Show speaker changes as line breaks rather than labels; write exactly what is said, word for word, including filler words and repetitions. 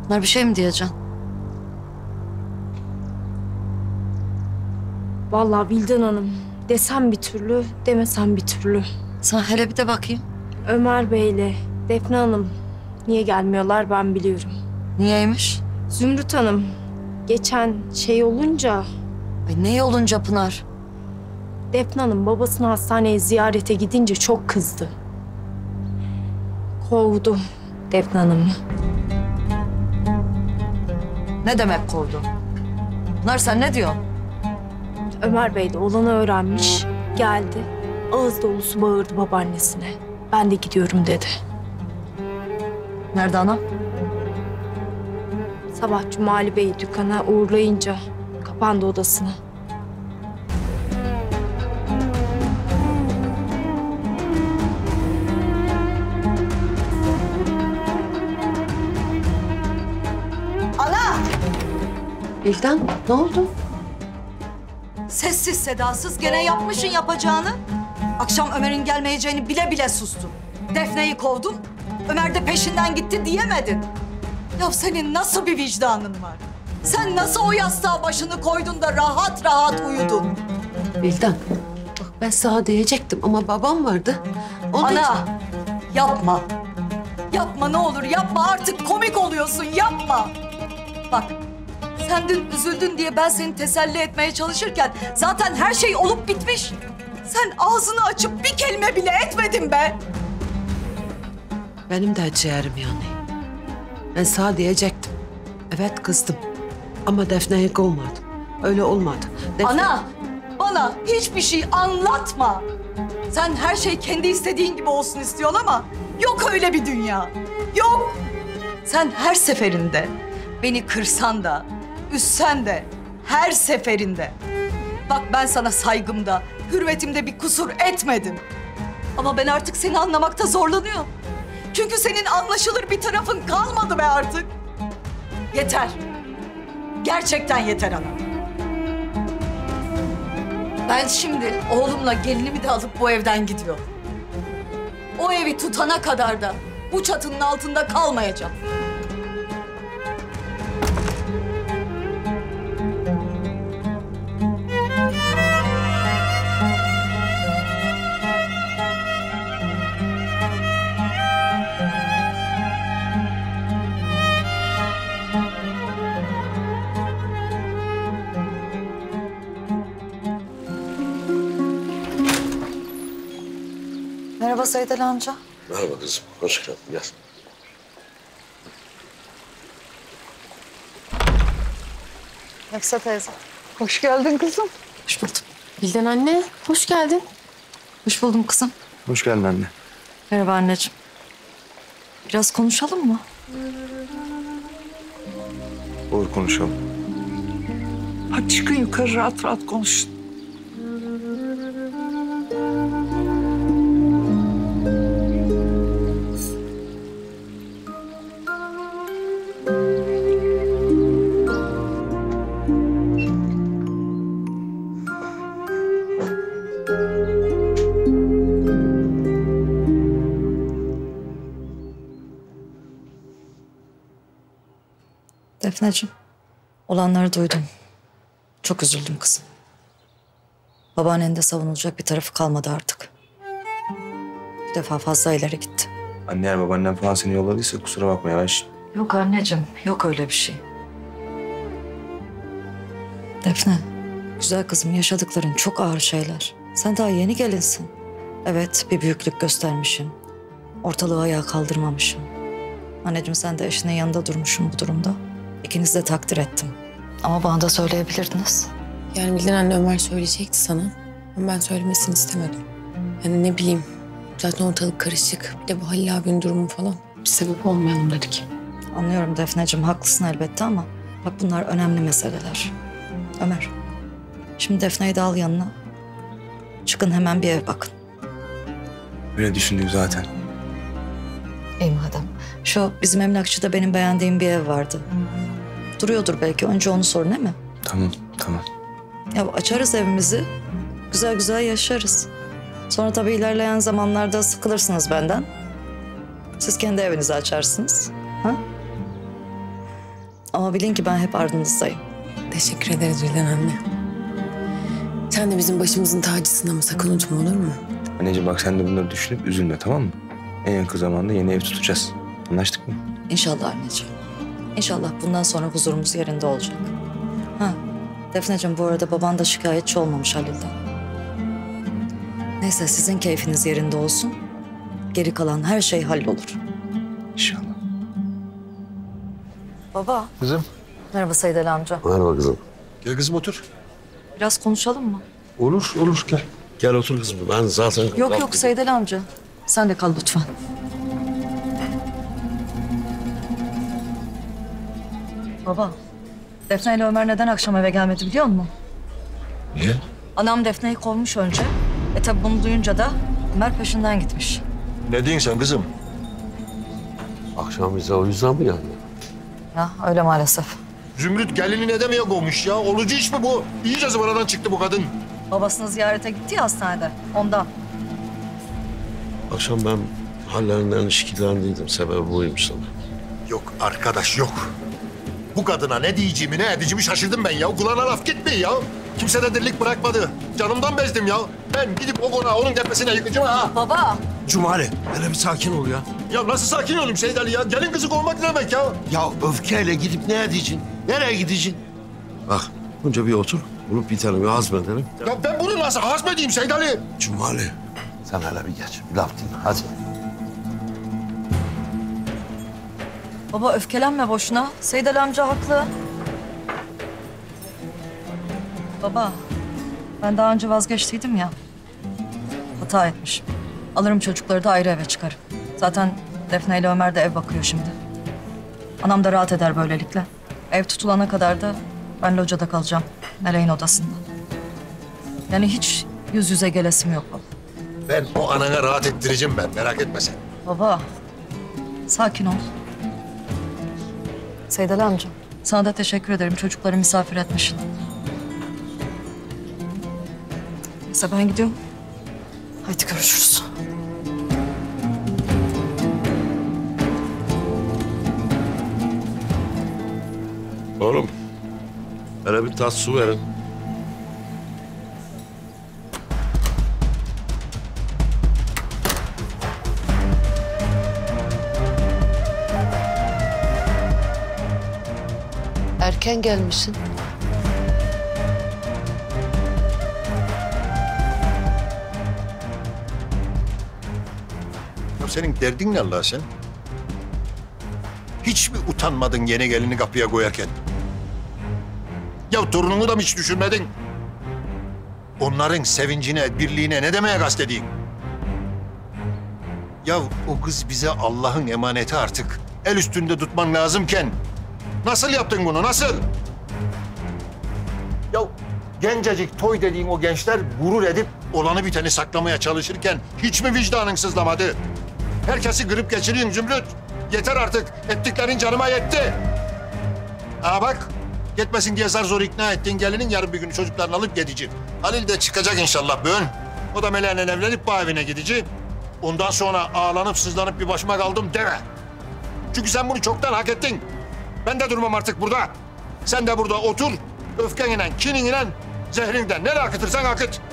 Bunlar bir şey mi diyeceksin?
Vallahi Vildan Hanım, desem bir türlü, demesem bir türlü.
Sen hele bir de bakayım.
Ömer Bey'le Defne Hanım niye gelmiyorlar ben biliyorum.
Niyeymiş?
Zümrüt Hanım, geçen şey olunca
Ay ne olunca Pınar?
Defne Hanım babasını hastaneye ziyarete gidince çok kızdı. Kovdu Defne Hanım'ı.
Ne demek kovdu? Pınar sen ne diyorsun?
Ömer Bey de olanı öğrenmiş, geldi. Ağız dolusu bağırdı babaannesine. Ben de gidiyorum dedi.
Nerede anam?
Sabah Cumali Bey dükkana uğurlayınca kapandı odasına.
Ana!
Vildan, ne oldu?
Sessiz sedasız gene yapmışın yapacağını. Akşam Ömer'in gelmeyeceğini bile bile sustun. Defne'yi kovdun, Ömer de peşinden gitti diyemedin. Ya senin nasıl bir vicdanın var? Sen nasıl o yastığa başını koydun da rahat rahat uyudun?
Vildan, bak ben sana diyecektim ama babam vardı. O da-
Ana, yapma. Yapma ne olur yapma, artık komik oluyorsun, yapma. Bak, sen dün üzüldün diye ben seni teselli etmeye çalışırken zaten her şey olup bitmiş. Sen ağzını açıp bir kelime bile etmedin be.
Benim de ciğerim yani. Ben sana diyecektim. Evet kızdım. Ama Defne'yi kovmadım. Öyle olmadı. Defne...
Ana, bana hiçbir şey anlatma. Sen her şey kendi istediğin gibi olsun istiyorsun ama yok öyle bir dünya. Yok. Sen her seferinde beni kırsan da, üssen de, her seferinde. Bak ben sana saygımda, hürmetimde bir kusur etmedim. Ama ben artık seni anlamakta zorlanıyorum. Çünkü senin anlaşılır bir tarafın kalmadı be artık. Yeter. Gerçekten yeter ana. Ben şimdi oğlumla gelinimi de alıp bu evden gidiyorum. O evi tutana kadar da bu çatının altında kalmayacağım. Merhaba Seyit Ali amca.
Merhaba kızım, hoş geldin. Gel.
Nefise teyze.
Hoş geldin kızım.
Hoş buldum.
Vildan anne, hoş geldin.
Hoş buldum kızım.
Hoş geldin anne.
Merhaba anneciğim. Biraz konuşalım mı?
Olur konuşalım.
Hadi çıkın yukarı rahat rahat konuşun.
Defneciğim, olanları duydum. Çok üzüldüm kızım. Babaannen de savunulacak bir tarafı kalmadı artık. Bir defa fazla ileri gitti.
Anne eğer babaannen falan seni yolladıysa kusura bakma ya. Ben şi-
Yok anneciğim, yok öyle bir şey. Defne, güzel kızım yaşadıkların çok ağır şeyler. Sen daha yeni gelinsin. Evet, bir büyüklük göstermişsin. Ortalığı ayağa kaldırmamışsın. Anneciğim sen de eşinin yanında durmuşsun bu durumda. İkinizi de takdir ettim. Ama bana da söyleyebilirdiniz.
Yani Vildan anne Ömer söyleyecekti sana. Ama ben söylemesini istemedim. Yani ne bileyim zaten ortalık karışık. Bir de bu Halil abinin durumu falan. Bir sebep olmayalım dedik.
Anlıyorum Defneciğim, haklısın elbette ama bak bunlar önemli meseleler. Ömer, şimdi Defne'yi de al yanına. Çıkın hemen bir ev bakın.
Öyle düşündük zaten.
İyi madem. Şu bizim emlakçıda benim beğendiğim bir ev vardı. Duruyordur belki. Önce onu sor değil mi?
Tamam, tamam.
Ya açarız evimizi. Güzel güzel yaşarız. Sonra tabii ilerleyen zamanlarda sıkılırsınız benden. Siz kendi evinizi açarsınız. Ha? Ama bilin ki ben hep ardınızdayım.
Teşekkür ederiz Vildan anne. Sen de bizim başımızın tacısın ama sakın unutma, olur mu?
Anneciğim bak sen de bunları düşünüp üzülme, tamam mı? En yakın zamanda yeni ev tutacağız. Anlaştık mı?
İnşallah anneciğim. İnşallah bundan sonra huzurumuz yerinde olacak. Ha, Defneciğim bu arada baban da şikayetçi olmamış Halil'den. Neyse sizin keyfiniz yerinde olsun. Geri kalan her şey hallolur.
İnşallah.
Baba.
Kızım.
Merhaba Seyit Ali amca.
Merhaba kızım.
Gel kızım otur.
Biraz konuşalım mı?
Olur, olur gel.
Gel otur kızım. Ben zaten...
Yok yok Seyit Ali amca. Sen de kal lütfen. Baba, Defne ile Ömer neden akşam eve gelmedi biliyor musun?
Niye?
Anam Defne'yi kovmuş önce. E tabi bunu duyunca da Ömer peşinden gitmiş.
Ne diyorsun sen kızım?
Akşam bize o yüzden mi geldi?
Ya öyle maalesef.
Zümrüt gelini ne demeye kovmuş ya? Olucu iş mi bu? İyice zıvanadan çıktı bu kadın.
Babasını ziyarete gitti ya hastanede. Ondan.
Akşam ben hallerinden şikayetlendim. Sebebi buymuş sana.
Yok arkadaş yok. Bu kadına ne diyeceğimi ne edeceğimi şaşırdım ben ya. Kulağına laf gitmiyor ya. Kimse de dirlik bırakmadı. Canımdan bezdim ya. Ben gidip o konağı onun tepesine yıkacağım ha.
Baba.
Cumali, hele bir sakin ol ya.
Ya nasıl sakin olayım Seyit Ali ya? Gelin kızı kovmak ne demek ya?
Ya öfkeyle gidip ne edeceksin? Nereye gideceksin?
Bak önce bir otur. Bulup bir tane bir hazmedelim.
Ya ben bunu nasıl hazmedeyim Seyit Ali?
Cumali.
Sen hele bir geç. Bir laf dinle. Hadi.
Baba öfkelenme boşuna. Seyit Ali amca haklı. Baba, ben daha önce vazgeçtiydim ya. Hata etmişim. Alırım çocukları da ayrı eve çıkarım. Zaten Defne ile Ömer de ev bakıyor şimdi. Anam da rahat eder böylelikle. Ev tutulana kadar da ben locada kalacağım. Meleğin odasında. Yani hiç yüz yüze gelesim yok baba.
Ben o anana rahat ettireceğim ben. Merak etme sen.
Baba, sakin ol. Seyit Ali amca, sana da teşekkür ederim. Çocukları misafir etmişsin. Neyse ben gidiyorum. Haydi görüşürüz.
Oğlum. Hele bir tas su verin.
Erken gelmişsin.
Ya senin derdin ne Allah sen? Hiç mi utanmadın yeni gelini kapıya koyarken? Ya torununu da mı hiç düşünmedin? Onların sevincine, birliğine ne demeye kastediyorsun? Ya o kız bize Allah'ın emaneti artık. El üstünde tutman lazımken nasıl yaptın bunu, nasıl? Ya gencecik toy dediğin o gençler gurur edip olanı biteni saklamaya çalışırken hiç mi vicdanın sızlamadı? Herkesi kırıp geçiriyorsun Zümrüt. Yeter artık. Ettiklerin canıma yetti. Aa bak. Gitmesin diye zar zor ikna ettiğin gelinin yarın bir gün çocuklarını alıp gidecek. Halil de çıkacak inşallah bugün. O da Meleğen'le evlenip bu evine gidecek. Ondan sonra ağlanıp sızlanıp bir başıma kaldım deme. Çünkü sen bunu çoktan hak ettin. Ben de durmam artık burada. Sen de burada otur. Öfkenle, kininle, zehrinden nereye akıtırsan akıt.